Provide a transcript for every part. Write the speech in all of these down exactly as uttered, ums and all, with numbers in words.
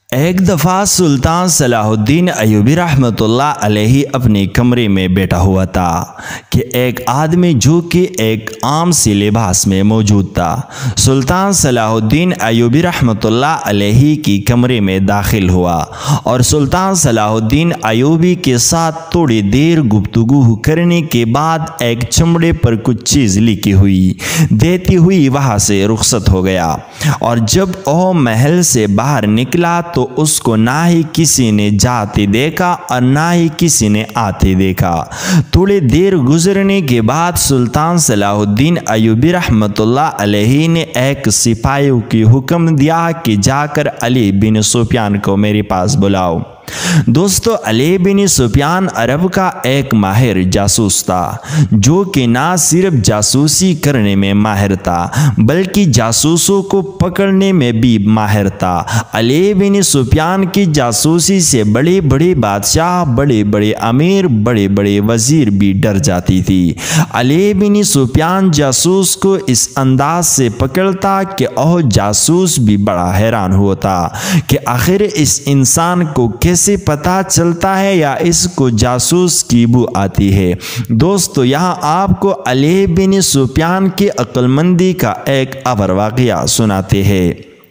ایک دفعہ سلطان صلاح الدین ایوبی رحمۃ اللہ علیہ اپنے کمرے میں بیٹھا ہوا تھا کہ ایک آدمی جو کہ ایک عام سی لباس میں موجود تھا سلطان صلاح الدین ایوبی رحمۃ اللہ علیہ کی کمرے میں داخل ہوا اور سلطان صلاح الدین ایوبی کے ساتھ تھوڑی دیر گفتگو کرنے کے بعد ایک چمڑے پر کچھ چیز لکھی ہوئی دیتی ہوئی وہاں سے رخصت ہو گیا، اور جب وہ محل سے باہر نکلا تو اس کو نہ ہی کسی نے جاتے دیکھا اور نہ ہی کسی نے آتے دیکھا۔ تھوڑی دیر گزرنے کے بعد سلطان صلاح الدین ایوبی رحمۃ اللہ علیہ نے ایک سپاہیوں کی حکم دیا کہ جا کر علی بن سفیان کو میرے پاس بلاؤ۔ دوستو، علی بن سفیان عرب کا ایک ماہر جاسوس تھا جو کہ نہ صرف جاسوسی کرنے میں ماہر تھا بلکہ جاسوسوں کو پکڑنے میں بھی ماہر تھا۔ علی بن سفیان کی جاسوسی سے بڑے بڑے بادشاہ، بڑے بڑے امیر، بڑے بڑے وزیر بھی ڈر جاتی تھی۔ علی بن سفیان جاسوس کو اس انداز سے پکڑتا کہ وہ جاسوس بھی بڑا حیران ہوتا کہ آخر اس انسان کو کیسے سے پتہ چلتا ہے یا اس کو جاسوس کی بو آتی ہے۔ دوستو، یہاں آپ کو علی بن سفیان کی عقل مندی کا ایک اور واقعہ سناتے ہیں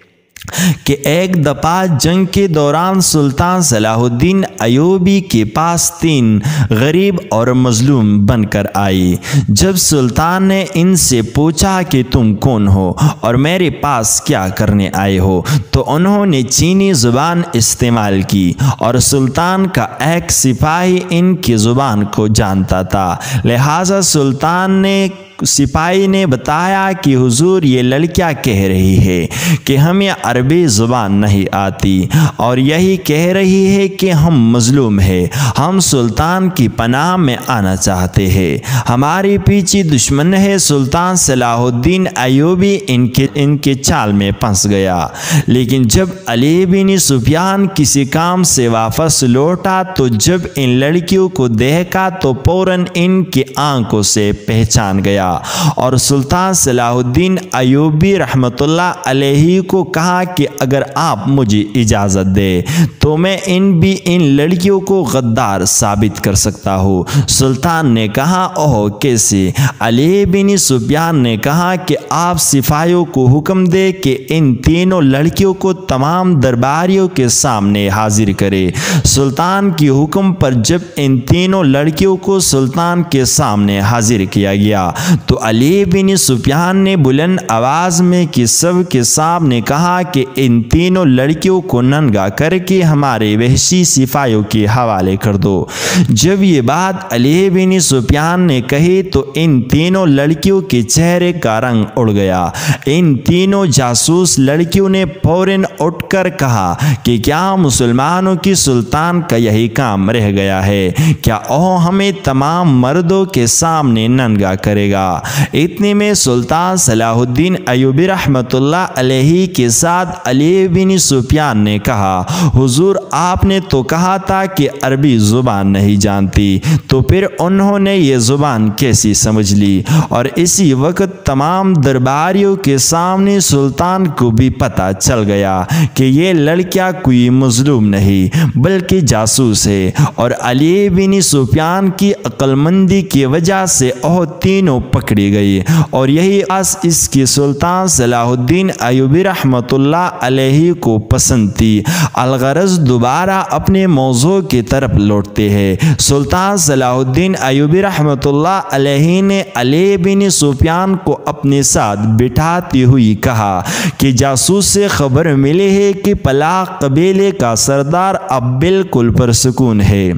کہ ایک دفعہ جنگ کے دوران سلطان صلاح الدین ایوبی کے پاس تین غریب اور مظلوم بن کر آئی۔ جب سلطان نے ان سے پوچھا کہ تم کون ہو اور میرے پاس کیا کرنے آئے ہو تو انہوں نے چینی زبان استعمال کی، اور سلطان کا ایک سپاہی ان کی زبان کو جانتا تھا، لہٰذا سلطان نے سپاہی نے بتایا کہ حضور یہ لڑکیاں کہہ رہی ہے کہ ہمیں عربی زبان نہیں آتی اور یہی کہہ رہی ہے کہ ہم مظلوم ہیں، ہم سلطان کی پناہ میں آنا چاہتے ہیں، ہمارے پیچھے دشمن ہے۔ سلطان صلاح الدین ایوبی ان کے ان کے چال میں پھنس گیا، لیکن جب علی بن سفیان کسی کام سے واپس لوٹا تو جب ان لڑکیوں کو دیکھا تو فوراً ان کی آنکھوں سے پہچان گیا اور سلطان صلاح الدین ایوبی رحمۃ اللہ علیہ کو کہا کہ اگر آپ مجھے اجازت دے تو میں ان بھی ان لڑکیوں کو غدار ثابت کر سکتا ہوں۔ سلطان نے کہا، اوہ کیسے؟ علی بن سفیان نے کہا کہ آپ سپاہیوں کو حکم دے کہ ان تینوں لڑکیوں کو تمام درباریوں کے سامنے حاضر کرے۔ سلطان کی حکم پر جب ان تینوں لڑکیوں کو سلطان کے سامنے حاضر کیا گیا تو علی بن سفیان نے بلند آواز میں کہ سب کے سامنے کہا کہ ان تینوں لڑکیوں کو ننگا کر کے ہمارے وحشی سپاہیوں کے حوالے کر دو۔ جب یہ بات علی بن سفیان نے کہی تو ان تینوں لڑکیوں کے چہرے کا رنگ اڑ گیا۔ ان تینوں جاسوس لڑکیوں نے فوراً اٹھ کر کہا کہ کیا مسلمانوں کی سلطان کا یہی کام رہ گیا ہے؟ کیا وہ ہمیں تمام مردوں کے سامنے ننگا کرے گا؟ اتنے میں سلطان صلاح الدین ایوبی رحمۃ اللہ علیہ کے ساتھ علی بن سفیان نے کہا، حضور آپ نے تو کہا تھا کہ عربی زبان نہیں جانتی، تو پھر انہوں نے یہ زبان کیسی سمجھ لی؟ اور اسی وقت تمام درباریوں کے سامنے سلطان کو بھی پتہ چل گیا کہ یہ لڑکیاں کوئی مظلوم نہیں بلکہ جاسوس ہے، اور علی بن سفیان کی عقل مندی کی وجہ سے وہ تینوں پکڑی گئی، اور یہی اس اس کی سلطان صلاح الدین ایوبی رحمۃ اللہ علیہ کو پسند تھی۔ الغرض دوبارہ اپنے موضوع کی طرف لوٹتے ہیں۔ سلطان صلاح الدین ایوبی رحمۃ اللہ علیہ نے علی بن سفیان کو اپنے ساتھ بٹھاتی ہوئی کہا کہ جاسوس سے خبر ملی ہے کہ فلاں قبیلے کا سردار اب بالکل پرسکون ہے،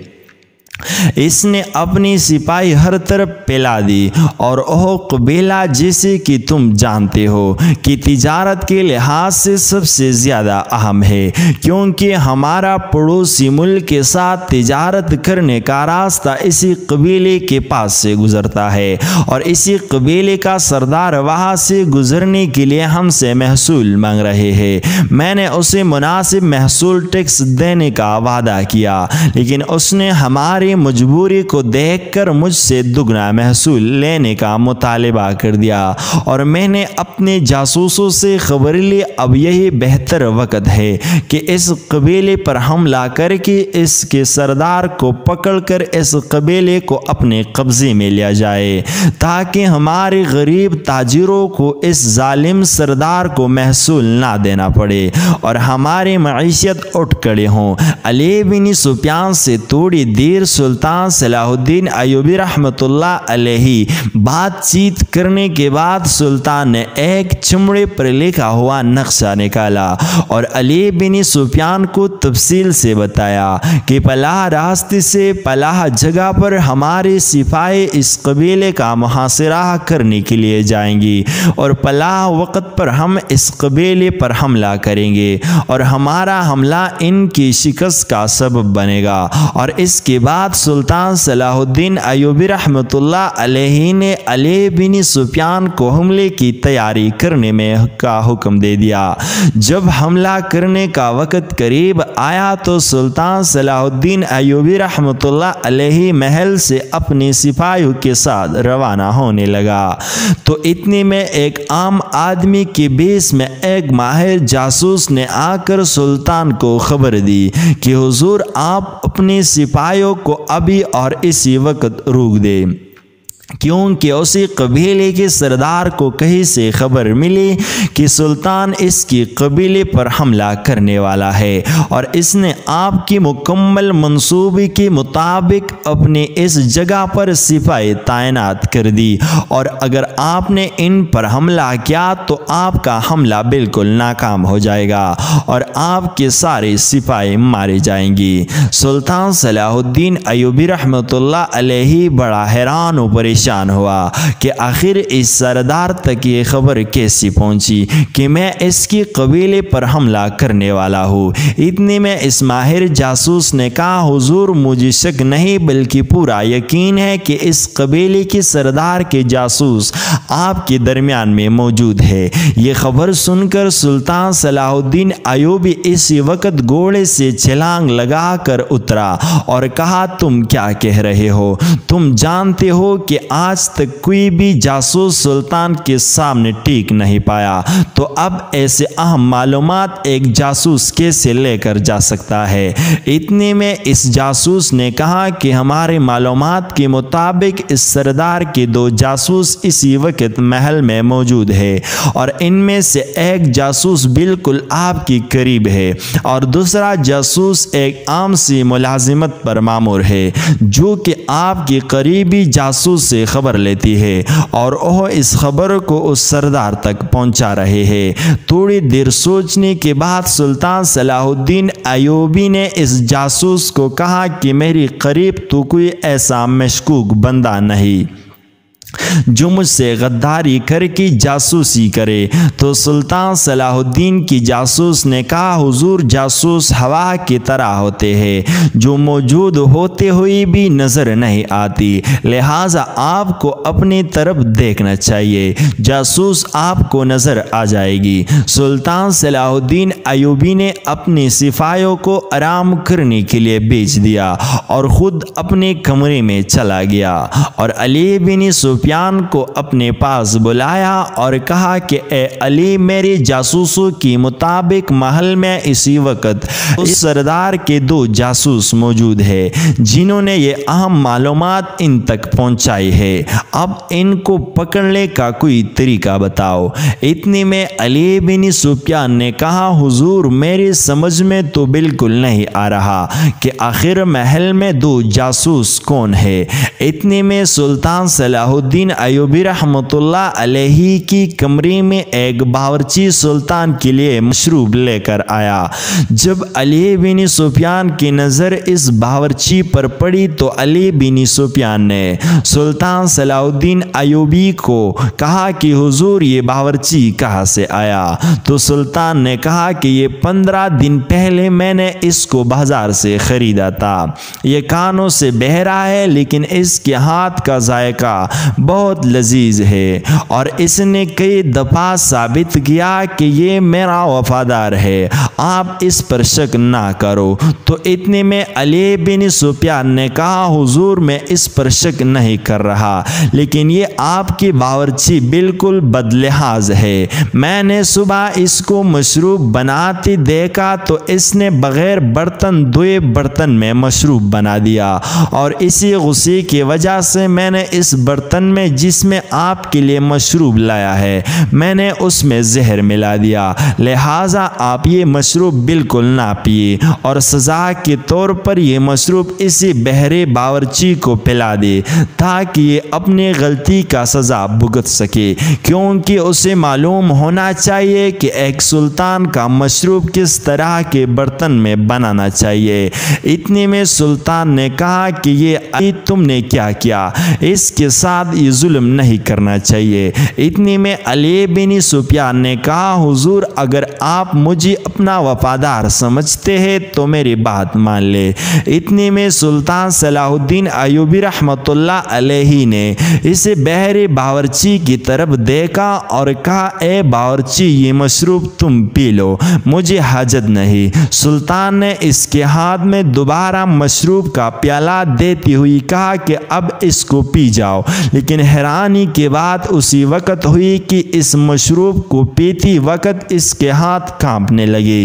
اس نے اپنی سپاہی ہر طرف پھیلا دی، اور وہ قبیلہ جیسے کہ تم جانتے ہو کہ تجارت کے لحاظ سے سب سے زیادہ اہم ہے، کیونکہ ہمارا پڑوسی ملک کے ساتھ تجارت کرنے کا راستہ اسی قبیلے کے پاس سے گزرتا ہے، اور اسی قبیلے کا سردار وہاں سے گزرنے کے لیے ہم سے محصول مانگ رہے ہیں۔ میں نے اسے مناسب محصول ٹیکس دینے کا وعدہ کیا، لیکن اس نے ہمارے हमारी मजबूरी को देखकर मुझसे दुगना महसूल लेने का मुतालबा कर दिया और मैंने अपने जासूसों से खबर ली अब यही बेहतर वक्त है कि इस कबीले पर हमला करके इसके सरदार को पकड़कर इस कबीले को अपने कब्जे में लिया जाए ताकि हमारे गरीब ताजिरों को इस जालिम सरदार को महसूल ना देना पड़े और हमारी मईशत उठ खड़े हों। अली बिन सुफियान से थोड़ी देर सुल्तान सलाहुद्दीन अय्यूबी रहमतुल्लाह अलैहि बातचीत करने के बाद सुल्तान ने एक चमड़े पर लिखा हुआ नक्शा निकाला और अली बिन सुफियान को तफसील से बताया कि पलाह रास्ते से पलाह जगह पर हमारे सिपाही इस कबीले का मुहासिरा करने के लिए जाएंगी और पलाह वक़्त पर हम इस कबीले पर हमला करेंगे और हमारा हमला इनकी शिकस्त का सबब बनेगा। और इसके बाद सुल्तान सलाहुद्दीन अय्यूबी रहमतुल्लाह अलैहि ने अली बिन सुफियान को हमले की तैयारी करने में का हुक्म दे दिया। जब हमला करने का वक़्त करीब आया तो सुल्तान सलाहुद्दीन अय्यूबी रहमतुल्लाह अलैहि महल से अपने सिपाहियों के साथ रवाना होने लगा तो इतने में एक आम आदमी के बेस में एक माहिर जासूस ने आकर सुल्तान को खबर दी कि हुजूर आप अपने सिपाहियों को अभी और इसी वक्त रोक दे, क्योंकि उसी कबीले के सरदार को कहीं से खबर मिली कि सुल्तान इसकी कबीले पर हमला करने वाला है और इसने आपकी मुकम्मल मंसूबे के मुताबिक अपने इस जगह पर सिपाही तैनात कर दी और अगर आपने इन पर हमला किया तो आपका हमला बिल्कुल नाकाम हो जाएगा और आपके सारे सिपाही मारे जाएंगे। सुल्तान सलाहुद्दीन अय्यूबी रहमतुल्लाह अलैहि बड़ा हैरान और परेशान हुआ कि आखिर इस सरदार तक ये खबर कैसी पहुंची कि मैं इसकी कबीले पर हमला करने वाला हूँ। इतने में इस माहिर जासूस ने कहा हुजूर मुझे शक नहीं बल्कि पूरा यकीन है कि इस कबीले के सरदार के जासूस आपके दरमियान में मौजूद है। ये खबर सुनकर सुल्तान सलाहुद्दीन अय्यूबी इसी वक्त घोड़े से छलांग लगा कर उतरा और कहा तुम क्या कह रहे हो? तुम जानते हो कि आज तक कोई भी जासूस सुल्तान के सामने टिक नहीं पाया, तो अब ऐसे अहम मालूमात एक जासूस कैसे लेकर जा सकता है? इतने में इस जासूस ने कहा कि हमारे मालूमात के मुताबिक इस सरदार के दो जासूस इसी वक्त महल में मौजूद है और इनमें से एक जासूस बिल्कुल आपके करीब है और दूसरा जासूस एक आम सी मुलाजिमत पर मामूर है जो कि आपके करीबी जासूस से खबर लेती है और वह इस खबर को उस सरदार तक पहुंचा रहे हैं। थोड़ी देर सोचने के बाद सुल्तान सलाहुद्दीन अय्यूबी ने इस जासूस को कहा कि मेरे करीब तो कोई ऐसा मशकूक बंदा नहीं जो मुझसे गद्दारी करके जासूसी करे। तो सुल्तान सलाहुद्दीन की जासूस ने कहा हुजूर जासूस हवा की तरह होते हैं जो मौजूद होते हुए भी नज़र नहीं आती, लिहाजा आपको अपनी तरफ देखना चाहिए, जासूस आपको नज़र आ जाएगी। सुल्तान सलाहुद्दीन अय्यूबी ने अपने सिपाहियों को आराम करने के लिए भेज दिया और ख़ुद अपने कमरे में चला गया और अली बिन सुफियान को अपने पास बुलाया और कहा कि ए अली मेरे जासूसों के मुताबिक महल में इसी वक्त उस सरदार के दो जासूस मौजूद है जिन्होंने ये अहम मालूमात इन तक पहुंचाई है, अब इनको पकड़ने का कोई तरीका बताओ। इतने में अली बिन सुफियान ने कहा हुजूर मेरी समझ में तो बिल्कुल नहीं आ रहा कि आखिर महल में दो जासूस कौन है। इतने में सुल्तान सलाहुद्दीन अय्यूबी रहमतुल्लाह अलैहि की कमरे में एक बावर्ची सुल्तान के लिए मशरूब लेकर आया। जब अली बिन सुफियान की नज़र इस बावर्ची पर पड़ी तो अली बिन सुफियान ने सुल्तान सलाहुद्दीन अय्यूबी को कहा कि हुजूर ये बावर्ची कहाँ से आया? तो सुल्तान ने कहा कि ये पंद्रह दिन पहले मैंने इसको बाजार से ख़रीदा था, ये कानों से बहरा है लेकिन इसके हाथ का जायका بہت لذیذ ہے اور اس نے کئی دفعہ ثابت کیا کہ یہ میرا وفادار ہے، آپ اس پر شک نہ کرو۔ تو اتنے میں علی بن سفیان نے کہا حضور میں اس پر شک نہیں کر رہا، لیکن یہ آپ کی باورچی بالکل بدلحاظ ہے۔ میں نے صبح اس کو مشروب بناتی دیکھا تو اس نے بغیر برتن دھوئے برتن میں مشروب بنا دیا، اور اسی غصے کی وجہ سے میں نے اس برتن میں جس میں آپ کے لیے مشروب لایا ہے میں نے اس میں زہر ملا دیا، لہٰذا آپ یہ مشروب بالکل نہ پیے، اور سزا کے طور پر یہ مشروب اسی بہرے باورچی کو پلا دے تاکہ یہ اپنی غلطی کا سزا بھگت سکے، کیونکہ اسے معلوم ہونا چاہیے کہ ایک سلطان کا مشروب کس طرح کے برتن میں بنانا چاہیے۔ اتنے میں سلطان نے کہا کہ یہ علی تم نے کیا کیا، اس کے ساتھ یہ ظلم نہیں کرنا چاہیے۔ اتنے میں علی بن سفیان نے کہا حضور اگر آپ مجھے اپنا وفادار سمجھتے ہیں تو میری بات مان لے۔ اتنے میں سلطان صلاح الدین ایوبی رحمۃ اللہ علیہ نے اسے بہرے باورچی کی طرف دیکھا اور کہا اے باورچی یہ مشروب تم پی لو، مجھے حاجت نہیں۔ سلطان نے اس کے ہاتھ میں دوبارہ مشروب کا پیالہ دیتی ہوئی کہا کہ اب اس کو پی جاؤ، لیکن حیرانی کی بات اسی وقت ہوئی کہ اس مشروب کو پیتی وقت اس کے ہاتھ کانپنے لگے،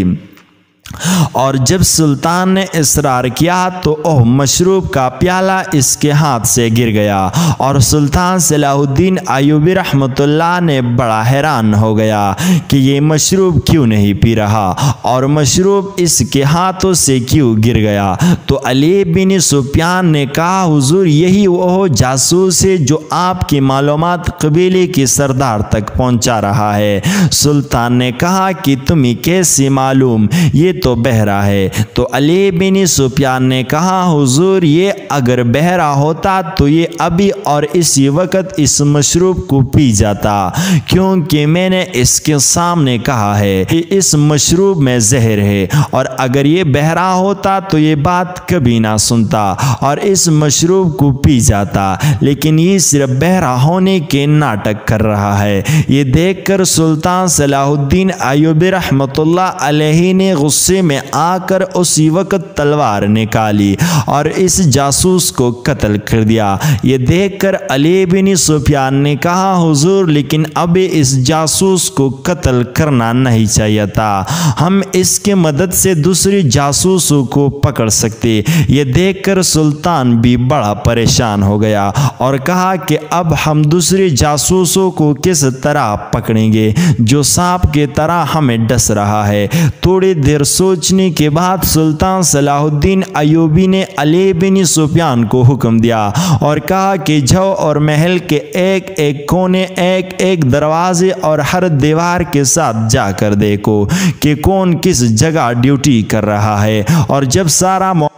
اور جب سلطان نے اصرار کیا تو وہ مشروب کا پیالہ اس کے ہاتھ سے گر گیا، اور سلطان صلاح الدین ایوبی رحمۃ اللہ نے بڑا حیران ہو گیا کہ یہ مشروب کیوں نہیں پی رہا اور مشروب اس کے ہاتھوں سے کیوں گر گیا۔ تو علی بن سفیان نے کہا حضور یہی وہ جاسوس ہے جو آپ کی معلومات قبیلے کے سردار تک پہنچا رہا ہے۔ سلطان نے کہا کہ تمہیں کیسے معلوم، یہ تو بہرا ہے۔ تو علی بن سفیان نے کہا حضور یہ اگر بہرا ہوتا تو یہ ابھی اور اسی وقت اس مشروب کو پی جاتا، کیونکہ میں نے اس کے سامنے کہا ہے کہ اس مشروب میں زہر ہے، اور اگر یہ بہرا ہوتا تو یہ بات کبھی نہ سنتا اور اس مشروب کو پی جاتا، لیکن یہ صرف بہرا ہونے کے ناٹک کر رہا ہے۔ یہ دیکھ کر سلطان صلاح الدین ایوبی رحمۃ اللہ علیہ نے غصے میں آ کر اسی وقت تلوار نکالی اور اس جاسوس کو قتل کر دیا۔ یہ دیکھ کر علی بن سفیان نے کہا حضور لیکن ابھی اس جاسوس کو قتل کرنا نہیں چاہیے تھا، ہم اس کی مدد سے دوسری جاسوسوں کو پکڑ سکتے۔ یہ دیکھ کر سلطان بھی بڑا پریشان ہو گیا اور کہا کہ اب ہم دوسری جاسوسوں کو کس طرح پکڑیں گے جو سانپ کی طرح ہمیں ڈس رہا ہے۔ تھوڑی دیر سوچنے کے بعد سلطان صلاح الدین ایوبی نے علی بن سفیان کو حکم دیا اور کہا کہ جاؤ اور محل کے ایک ایک کونے، ایک ایک دروازے اور ہر دیوار کے ساتھ جا کر دیکھو کہ کون کس جگہ ڈیوٹی کر رہا ہے، اور جب سارا